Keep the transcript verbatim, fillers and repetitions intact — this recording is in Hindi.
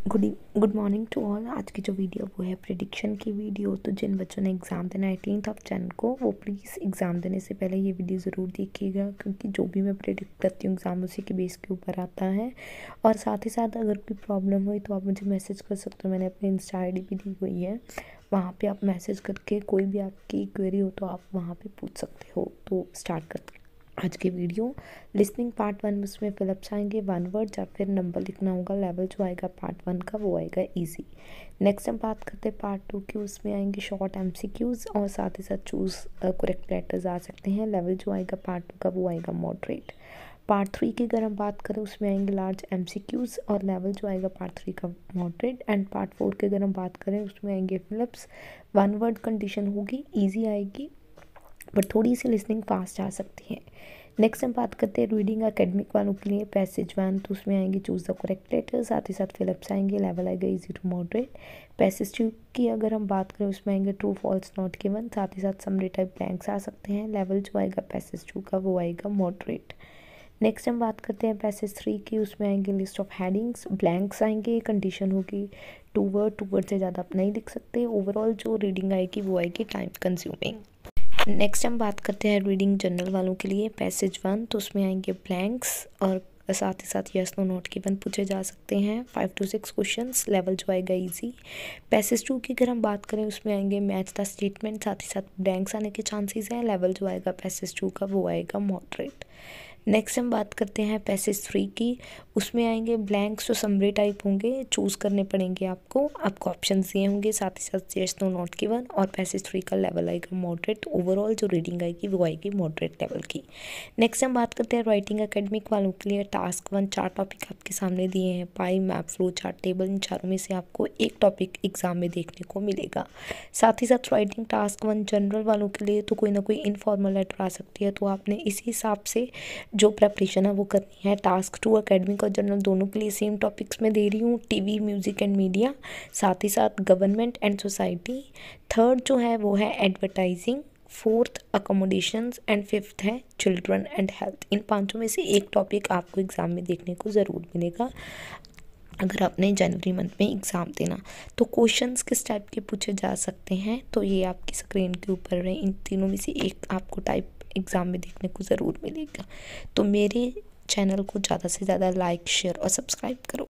Good good morning to all. आज की जो वीडियो वो है प्रेडिक्शन की वीडियो। तो जिन बच्चों ने एग्ज़ाम देना है एटीनथ ऑफ जन को, वो प्लीज़ एग्ज़ाम देने से पहले ये वीडियो ज़रूर देखिएगा, क्योंकि जो भी मैं प्रेडिक्ट करती हूँ एग्ज़ाम उसी के बेस के ऊपर आता है। और साथ ही साथ अगर कोई प्रॉब्लम हुई तो आप मुझे मैसेज कर सकते हो। मैंने अपनी इंस्टा आई डी भी दी हुई है, वहाँ पर आप मैसेज करके कोई भी आपकी क्वेरी हो तो आप वहाँ पर पूछ सकते हो। तो स्टार्ट करते हैं आज की वीडियो। लिसनिंग पार्ट वन में उसमें फिलअप्स आएंगे, वन वर्ड या फिर नंबर लिखना होगा। लेवल जो आएगा पार्ट वन का वो आएगा इजी। नेक्स्ट हम बात करते हैं पार्ट टू की, उसमें आएंगे शॉर्ट एमसीक्यूज और साथ ही साथ चूज़ करेक्ट लेटर्स आ सकते हैं। लेवल जो आएगा पार्ट टू का वो आएगा मॉडरेट। पार्ट थ्री की अगर हम बात करें उसमें आएंगे लार्ज एमसीक्यूज और लेवल जो आएगा पार्ट थ्री का मॉडरेट। एंड पार्ट फोर की अगर हम बात करें उसमें आएंगे फिलअप्स, वन वर्ड कंडीशन होगी, ईजी आएगी बट थोड़ी सी लिसनिंग फास्ट आ सकती है। नेक्स्ट हम बात करते हैं रीडिंग एकेडमिक वालों के लिए पैसेज वन, तो उसमें आएंगे चूज़ द करेक्ट लेटर, साथ ही साथ फिलअप्स आएंगे, लेवल आएगा easy to moderate. Passage two की अगर हम बात करें उसमें आएंगे ट्रू फॉल्स नॉट गिवन, साथ ही साथ समरी टाइप ब्लैंक्स आ सकते हैं। लेवल जो आएगा पैसेज टू का वो आएगा मॉडरेट। नेक्स्ट हम बात करते हैं पैसेज थ्री की, उसमें आएंगे लिस्ट ऑफ हेडिंग्स, ब्लैंक्स आएंगे, कंडीशन होगी टू वर्ड, टू वर्ड से ज़्यादा आप नहीं लिख सकते। ओवरऑल जो रीडिंग आएगी वो आएगी टाइम कंज्यूमिंग। नेक्स्ट हम बात करते हैं रीडिंग जनरल वालों के लिए पैसेज वन, तो उसमें आएंगे ब्लैंक्स और साथ ही साथ यस नो नोट गिवन पूछे जा सकते हैं। Five to six questions, level जो आएगा इजी। पैसेज टू की अगर हम बात करें उसमें आएंगे मैच द स्टेटमेंट, साथ ही साथ ब्लैंक्स आने के चांसेस हैं। लेवल जो आएगा पैसेज टू का वो आएगा मॉडरेट। नेक्स्ट हम बात करते हैं पैसेज थ्री की, उसमें आएंगे ब्लैंक्स जो समरी टाइप होंगे, चूज़ करने पड़ेंगे आपको आपको ऑप्शंस दिए होंगे, साथ ही साथ यस नो नॉट गिवन। और पैसेज थ्री का लेवल आएगा मॉडरेट। ओवरऑल जो रीडिंग आएगी वो आएगी मॉडरेट लेवल की। नेक्स्ट हम बात करते हैं राइटिंग एकेडमिक वालों के लिए टास्क वन, चार टॉपिक आपके सामने दिए हैं, pie, map, flow chart, table. इन चारों में से आपको एक टॉपिक एग्जाम में देखने को मिलेगा। साथ ही साथ राइटिंग टास्क वन जनरल वालों के लिए तो कोई ना कोई इनफॉर्मल लेटर आ सकती है, तो आपने इसी हिसाब से जो प्रेपरेशन है वो करनी है। टास्क टू एकेडमिक और जनरल दोनों के लिए सेम टॉपिक्स में दे रही हूँ, टीवी, म्यूज़िक एंड मीडिया, साथ ही साथ गवर्नमेंट एंड सोसाइटी। थर्ड जो है वो है advertising, fourth accommodations and fifth है चिल्ड्रन एंड हेल्थ। इन पांचों में से एक टॉपिक आपको एग्ज़ाम में देखने को ज़रूर मिलेगा अगर आपने जनवरी मंथ में एग्ज़ाम देना। तो क्वेश्चंस किस टाइप के पूछे जा सकते हैं, तो ये आपकी स्क्रीन के ऊपर है, इन तीनों में से एक आपको टाइप एग्ज़ाम में देखने को ज़रूर मिलेगा। तो मेरे चैनल को ज़्यादा से ज़्यादा लाइक, शेयर और सब्सक्राइब करो।